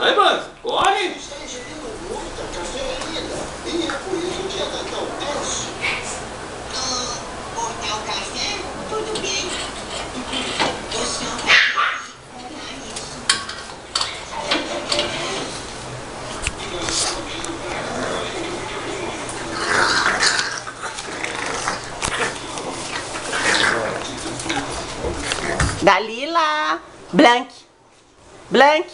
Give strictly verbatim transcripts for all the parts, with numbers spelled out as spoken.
Aí, Blanca, corre! Está ingerindo muita cafeína e é por isso que ela tão tenso. Ah, o teu café? Tudo bem. O seu café é isso. Dalila! Blank! Blank!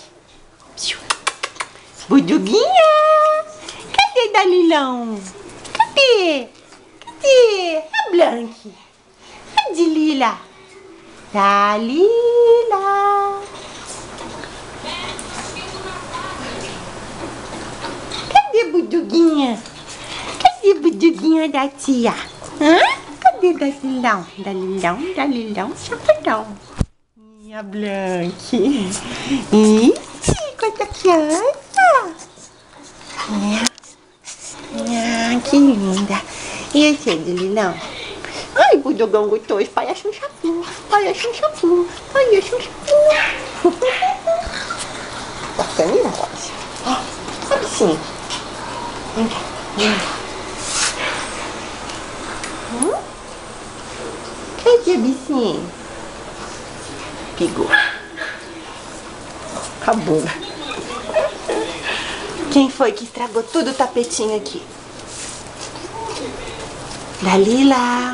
Buduguinha! Cadê Dalilão? Cadê? Cadê? A Blank! Cadê Lila? Dalila! Cadê Buduguinha? Cadê Buduguinha da tia? Hã? Cadê Dalilão? Dalilão, Dalilão, chapadão. Minha Blank. Ih, quanta criança. É. Ah, que linda. E esse é Dalilão? Ai, o Budogão gostoso. Pai, acha um chapinho. Pai, acha um chapinho. Pai, acha um chapinho. Bacana, Rosa. Ó, sabe sim. Vem cá. Vem cá. Hum? Cadê o bichinho? Pegou. Acabou. Quem foi que estragou tudo o tapetinho aqui? Dalila.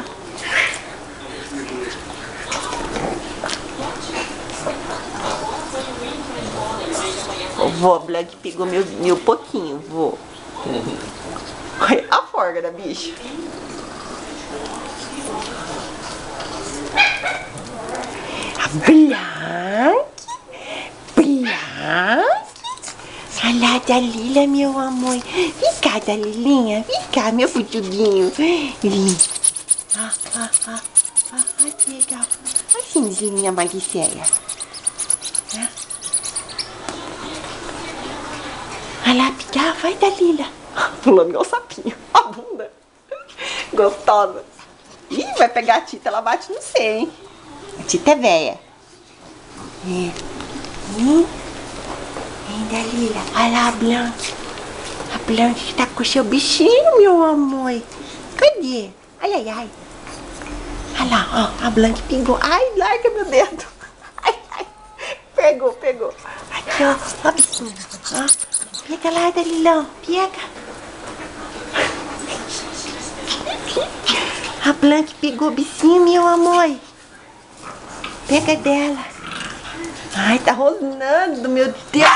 Vó, Blank pegou meu, meu pouquinho, vó. Olha a forga da bicha. Blank, Blank. Olha lá, Dalila, meu amor. Vem cá, Dalilinha. Vem cá, meu futuguinho. Ah, ah, ah, ah, ah, que legal. Assim, Dalilinha magicéia. Ah. Olha lá, picar. Vai, Dalila. Pulando igual sapinho. A bunda. Gostosa. Ih, vai pegar a Tita. Ela bate no C, hein? A Tita é véia. É. Hum? Vem, Dalila. Olha lá a Blank. A Blank que tá com o seu bichinho, meu amor. Cadê? Ai, ai, ai. Olha lá, ó. A Blank pegou. Ai, larga meu dedo. Ai, ai. Pegou, pegou. Aqui, ó. Ó, bichinho. Ó. Pega lá, Dalilão. Pega. A Blank pegou o bichinho, meu amor. Pega dela. Ai, tá rosnando, meu Deus.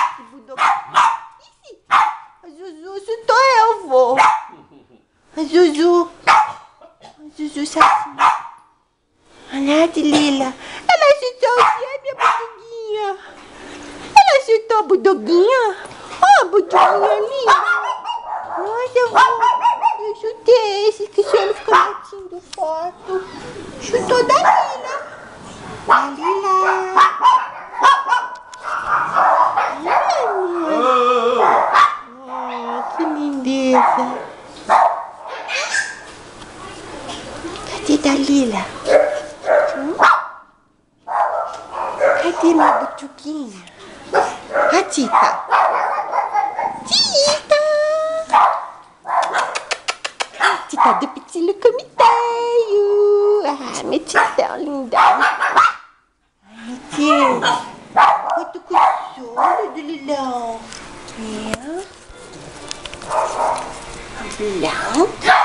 A Zuzu chutou eu, vô. A Zuzu. A Zuzu sabe. Olha a Dalila. Ela chutou o quê, minha buduguinha? Ela chutou a buduguinha? Ó, oh, a buduguinha linda. Nossa, vô. Eu chutei esse que o senhor fica latindo foto. Chutou Dalila. Dalila. Oh, que lindeza. Cadê Dalila? Hum? Cadê minha butuquinha? A Tita. Tita. Tita do Pitilo Comiteio. Ah, minha Tita linda. Ai, Tia. Eu tô com sono, Dalilão. É. Dalilão.